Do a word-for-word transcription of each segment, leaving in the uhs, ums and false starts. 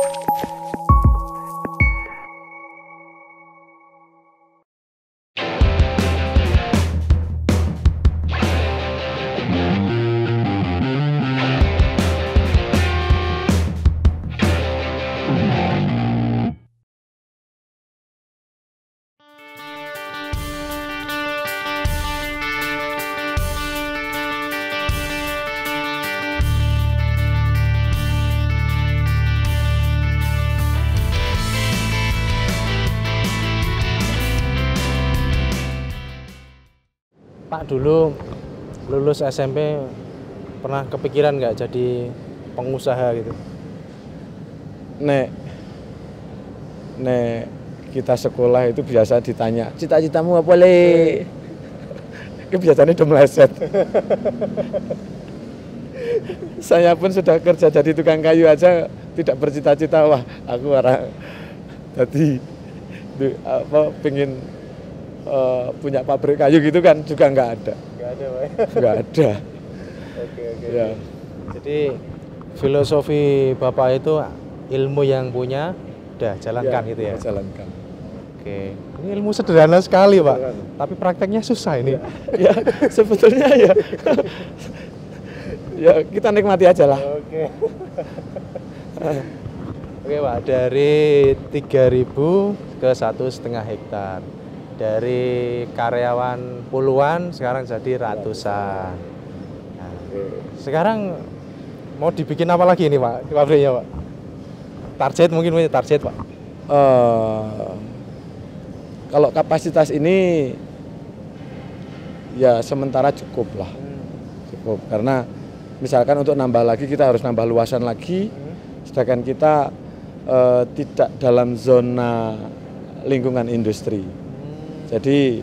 Pak, dulu lulus S M P pernah kepikiran nggak jadi pengusaha gitu? Nek, nek kita sekolah itu biasa ditanya, cita-citamu apa le? Itu biasanya udah meleset. Saya pun sudah kerja jadi tukang kayu aja tidak bercita-cita, wah aku orang jadi apa pengen Uh, punya pabrik kayu gitu kan juga nggak ada. Nggak ada, Pak. Nggak ada. Oke, oke. Ya. Jadi filosofi Bapak itu ilmu yang punya, udah jalankan ya, gitu ya? Jalankan. Oke, ini ilmu sederhana sekali, Pak. Sederhana. Tapi prakteknya susah ini. Ya, ya sebetulnya ya. Ya kita nikmati aja lah. Oke. Oke, Pak. Dari tiga ribu ke satu setengah hektar. Dari karyawan puluhan sekarang jadi ratusan. Nah, sekarang mau dibikin apa lagi ini, Pak, di pabriknya, Pak? Target mungkin punya target, Pak? Uh, kalau kapasitas ini ya sementara cukup lah, cukup karena misalkan untuk nambah lagi kita harus nambah luasan lagi, sedangkan kita uh, tidak dalam zona lingkungan industri. Jadi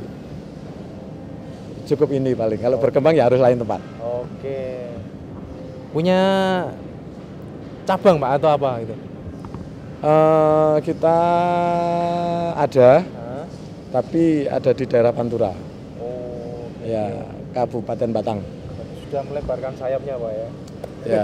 cukup ini paling. Kalau berkembang ya harus lain tempat. Oke. Punya cabang, Pak, atau apa gitu? Uh, kita ada, Hah? tapi ada di daerah Pantura. Oh. Ya, Kabupaten Batang. Sudah melebarkan sayapnya, Pak ya. Ya.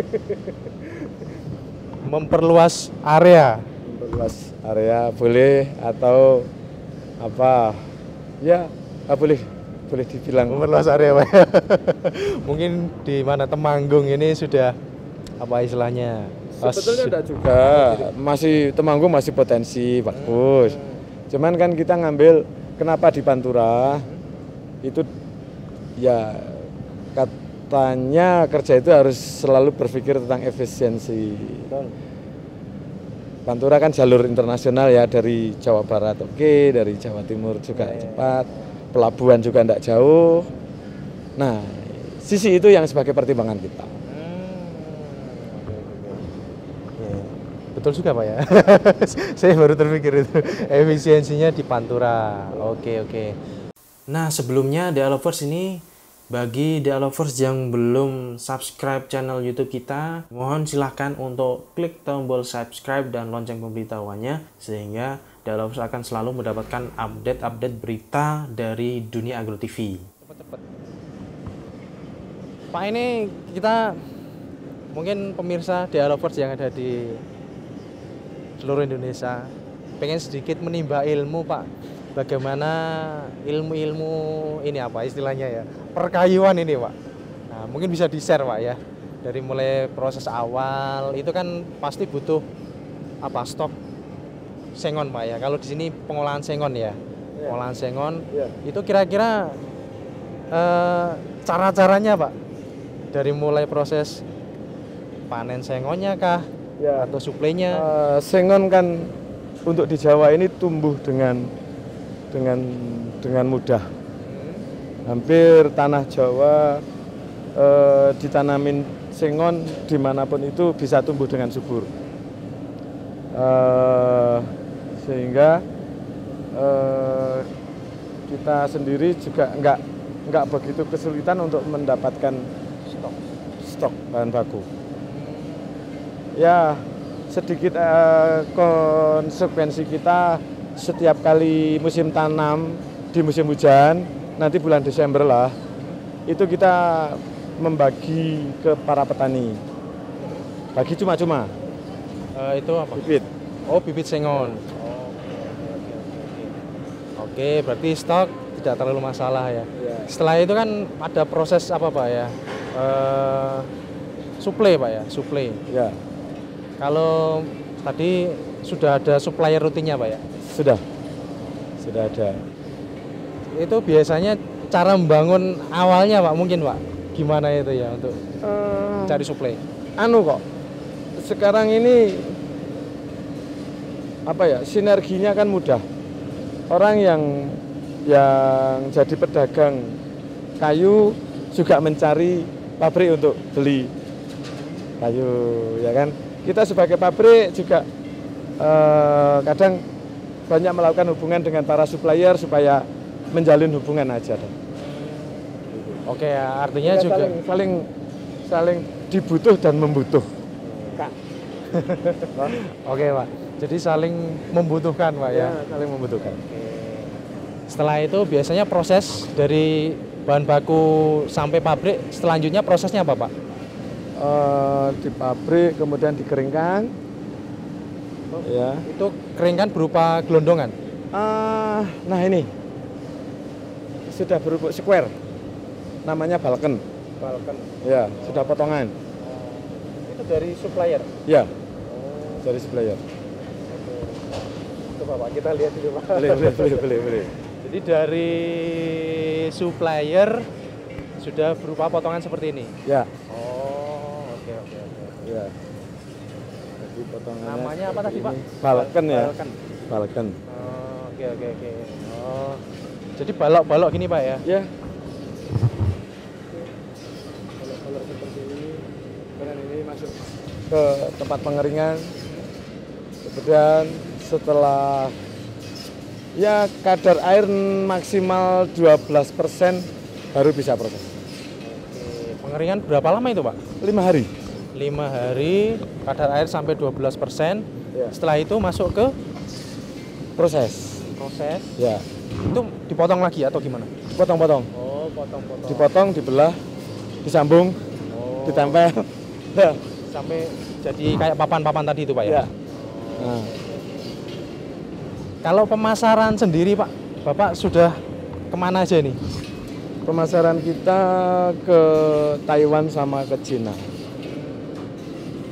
Memperluas area. Memperluas area boleh atau apa ya ah, boleh boleh dibilang memperluas area, Pak. Mungkin di mana Temanggung ini sudah apa istilahnya? Sebetulnya enggak juga, masih Temanggung masih potensi bagus. Cuman kan kita ngambil kenapa di Pantura itu ya katanya kerja itu harus selalu berpikir tentang efisiensi. Pantura kan jalur internasional ya, dari Jawa Barat oke, dari Jawa Timur juga ya, cepat, pelabuhan juga tidak jauh. Nah, sisi itu yang sebagai pertimbangan kita. Hmm. Betul juga, Pak ya. Saya baru terpikir itu efisiensinya di Pantura. Oke, oke. Nah, sebelumnya The Lovers ini, bagi The Lovers yang belum subscribe channel YouTube kita, mohon silahkan untuk klik tombol subscribe dan lonceng pemberitahuannya, sehingga The Lovers akan selalu mendapatkan update-update berita dari dunia Agro T V. Cepet-cepet. Pak, ini kita mungkin pemirsa The Lovers yang ada di seluruh Indonesia pengen sedikit menimba ilmu, Pak. Bagaimana ilmu-ilmu ini apa istilahnya ya, perkayuan ini, Pak. Nah, mungkin bisa di-share, Pak ya, dari mulai proses awal itu kan pasti butuh apa stok sengon, Pak ya. Kalau di sini pengolahan sengon ya, yeah. pengolahan sengon yeah. Itu kira-kira eh, cara-caranya, Pak, dari mulai proses panen sengonnya kah yeah. atau suplainya? Uh, sengon kan untuk di Jawa ini tumbuh dengan dengan dengan mudah. Hampir tanah Jawa eh, ditanamin sengon dimanapun itu bisa tumbuh dengan subur. Eh, sehingga eh, kita sendiri juga enggak enggak begitu kesulitan untuk mendapatkan stok stok bahan baku. Ya, sedikit eh, konsekuensi kita setiap kali musim tanam di musim hujan, nanti bulan Desember lah, itu kita membagi ke para petani, bagi cuma-cuma. Eh, itu apa? bibit. Oh, bibit sengon. Oh, oke, berarti stok tidak terlalu masalah ya. Ya. Setelah itu kan ada proses apa Pak ya? Eh, suplai Pak ya, suplai. Ya, Kalau tadi sudah ada supplier rutinnya Pak ya? sudah. Sudah ada. Itu biasanya cara membangun awalnya Pak mungkin Pak? Gimana itu ya untuk Eh, cari suplai? anu kok. Sekarang ini apa ya? Sinerginya kan mudah. Orang yang yang jadi pedagang kayu juga mencari pabrik untuk beli kayu, ya kan? Kita sebagai pabrik juga eh, kadang banyak melakukan hubungan dengan para supplier supaya menjalin hubungan aja. Oke ya, artinya Kita juga saling, saling saling dibutuh dan membutuh. Kak. Oke Pak. Jadi saling membutuhkan Pak ya. Ya, saling membutuhkan. Setelah itu biasanya proses dari bahan baku sampai pabrik, selanjutnya prosesnya apa Pak? Eh, di pabrik kemudian dikeringkan. Ya. Itu keringkan berupa gelondongan. Ah, nah ini sudah berupa square. Namanya balken. Balkan. Ya, sudah potongan. Itu dari supplier. Ya, dari supplier. Coba Pak, kita lihat dulu Pak. Boleh, boleh, boleh, boleh, boleh. Jadi dari supplier sudah berupa potongan seperti ini. Ya, Oh, oke oke oke. ya. Jadi potongannya. Namanya apa tadi seperti Pak? ini. Balken ya. Balken. Balken. Oh, oke oke oke. Oh. Jadi balok-balok gini Pak ya? Ya. Balok-balok seperti ini. Kemudian ini masuk ke tempat pengeringan. Kemudian setelah ya kadar air maksimal dua belas persen baru bisa proses. Oke. Pengeringan berapa lama itu Pak? Lima hari. lima hari, kadar air sampai dua belas persen. Ya. Setelah itu masuk ke Proses. proses. Ya. Itu dipotong lagi atau gimana? Dipotong-potong. Oh, potong-potong. Dipotong, dibelah, disambung, Oh. ditempel. Ya. Sampai jadi kayak papan-papan tadi itu Pak ya? Ya. Nah, Kalau pemasaran sendiri Pak, Bapak sudah kemana aja nih? pemasaran kita ke Taiwan sama ke Cina.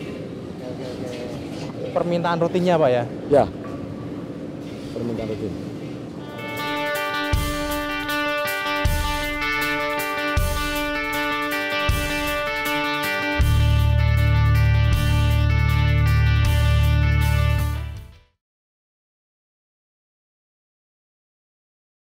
Permintaan rutinnya Pak ya? Ya. Permintaan rutin.